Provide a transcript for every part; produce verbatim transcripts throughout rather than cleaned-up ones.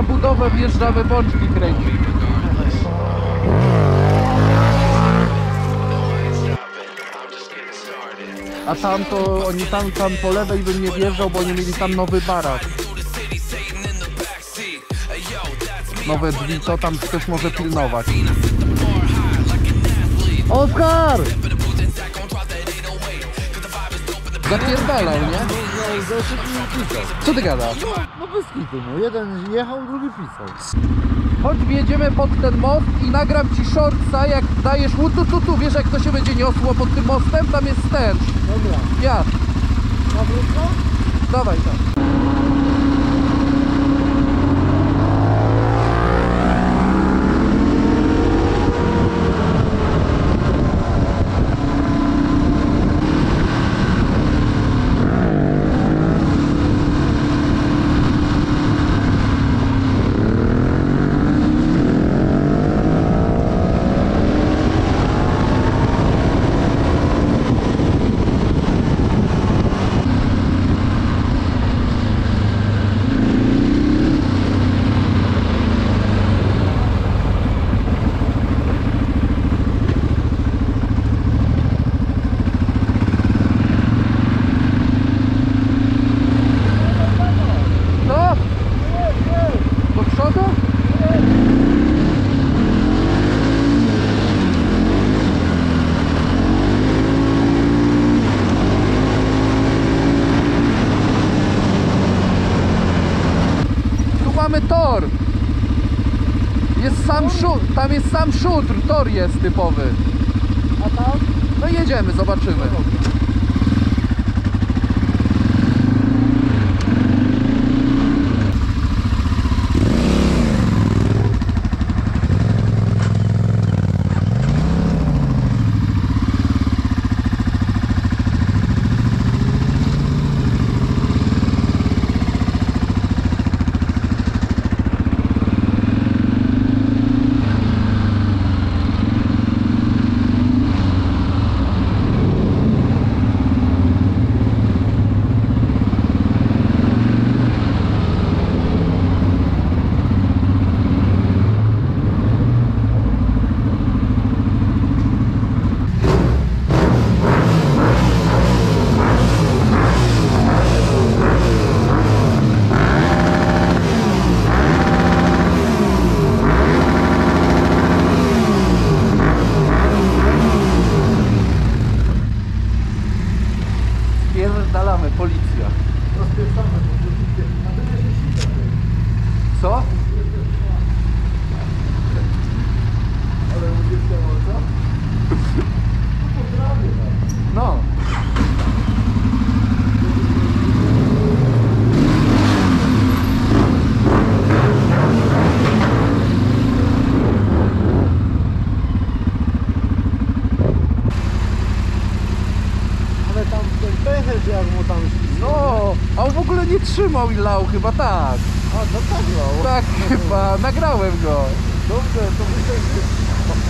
na budowę wjeżdżamy bączki kręcić. A tam to, oni tam, tam po lewej bym nie wjeżdżał, bo oni mieli tam nowy barak. Nowe drzwi, to tam ktoś może pilnować. Oskar! Zapierdalał, nie? Co ty gadasz? No, no bez kitu, no. Jeden jechał, drugi pisał. Chodź, wjedziemy pod ten most i nagram ci shortsa, jak dajesz łutu tu tu, wiesz jak to się będzie niosło pod tym mostem? Tam jest ten. Dobra. Ja. Na wrótko? Dawaj tam. Mamy tor. Jest sam szutr, tam jest sam szutr, tor jest typowy. A tam? No jedziemy, zobaczymy. Spierdalamy, policja. Co? Ale będzie chciało, co? No. Ale tam ten pęcherz jak mu tam ścisnął. No, a on w ogóle nie trzymał i lał, chyba tak. A, to tak mało. Tak, chyba, nagrałem go. Dobrze, to myślę, że...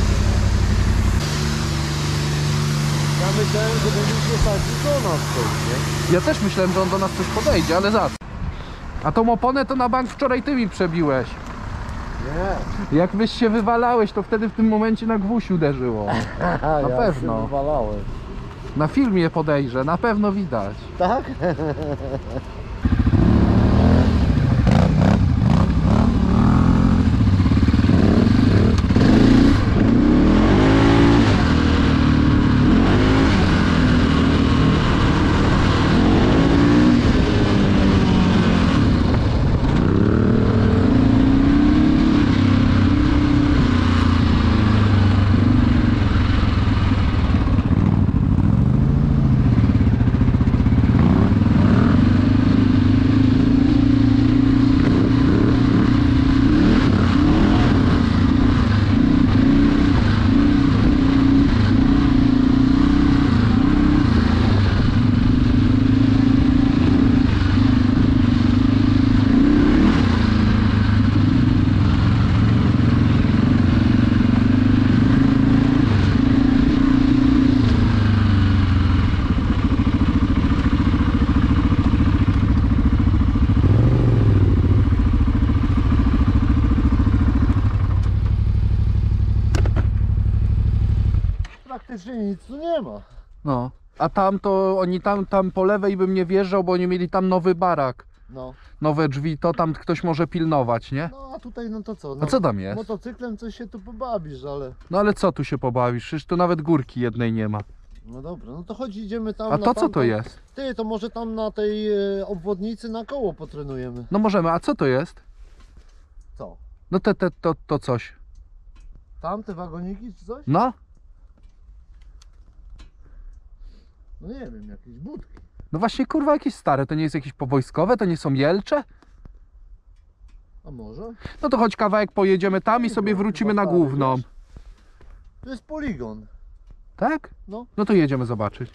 Ja myślałem, że będziecie sadzić do nas coś, nie? Ja też myślałem, że on do nas coś podejdzie, ale za co? A tą oponę to na bank wczoraj ty mi przebiłeś. Nie. Jak byś się wywalałeś, to wtedy w tym momencie na gwóźdź uderzyło. Na ja pewno. się wywalałem. Na filmie podejrzę, na pewno widać. Tak? praktycznie nic tu nie ma. No. A tam to oni tam, tam po lewej bym nie wjeżdżał, bo oni mieli tam nowy barak. No. Nowe drzwi, to tam ktoś może pilnować, nie? No a tutaj no to co? No, A co tam jest? Motocyklem coś się tu pobawisz, ale... No ale co tu się pobawisz? Przecież tu nawet górki jednej nie ma. No dobra, no to chodź idziemy tam A na to co tamtą- to jest? Ty, to może tam na tej e, obwodnicy na koło potrenujemy. No możemy, a co to jest? Co? No te, te, to, to coś. Tam te wagoniki czy coś? No? No nie wiem, jakieś budki. No właśnie kurwa jakieś stare, to nie jest jakieś powojskowe, to nie są Jelcze? A może? No to chodź kawałek pojedziemy tam i sobie wrócimy na główną. To jest poligon. Tak? No. No to jedziemy zobaczyć.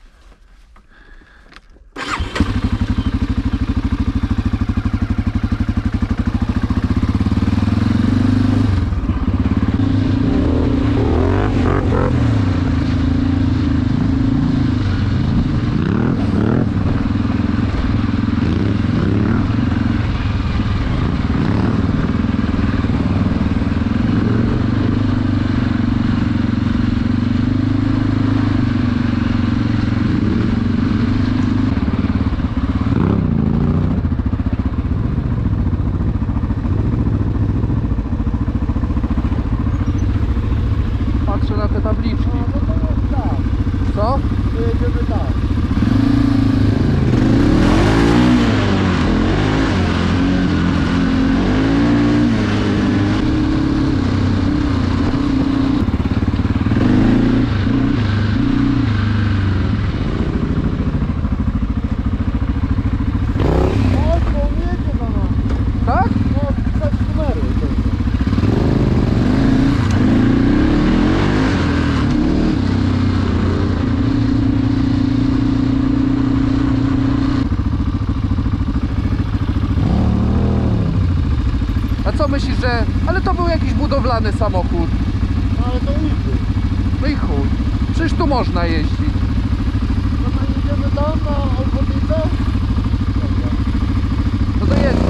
Patrzę na te tabliczki. A no to jest tak. Co? To jedziemy tak. O, to on jedzie za nami. Tak? No, pisać numery. A co myślisz, że... Ale to był jakiś budowlany samochód. No, ale to idzie. No i chuj. Przecież tu można jeździć. No to jedziemy tam na obwodnicę? Dobra. No to jedź.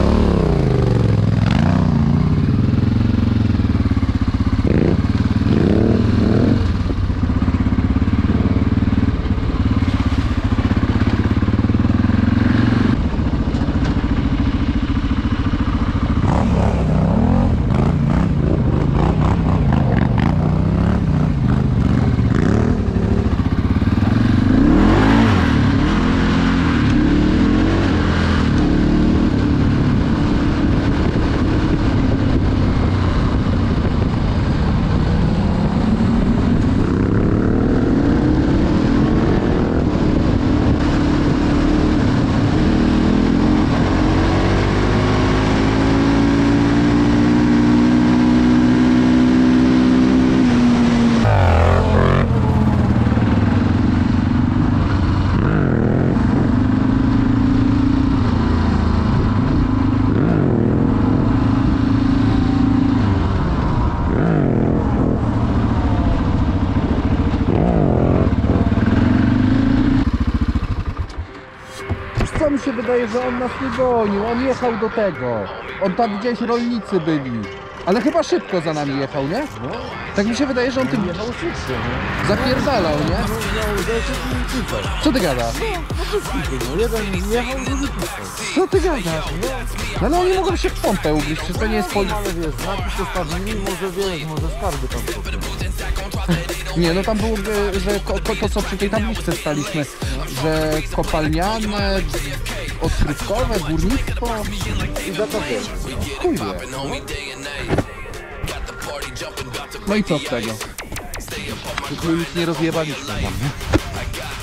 Co mi się wydaje, że on nas nie gonił, on jechał do tego. On tam gdzieś rolnicy byli. Ale chyba szybko za nami jechał, nie? No, Tak mi się wydaje, że on tym jechał szybko, nie? zapierdalał, nie? No, miał rzeczy i pisał. Co ty gadasz? No, jeden jechał, drugi pisał. Co ty gadasz? No ale oni mogą się w pompę ugryźć, przecież to nie jest poli... Ale wiesz, znaki postawili, może wiesz, może skarby tam są. Nie, no tam było, że- że ko, ko, to co przy tej tabliczce staliśmy, że kopalniane, odkrywkowe, górnictwo I za to wiesz. chuj wie. No i co z tego? Tylko nic nie rozjebaliśmy tam, nie?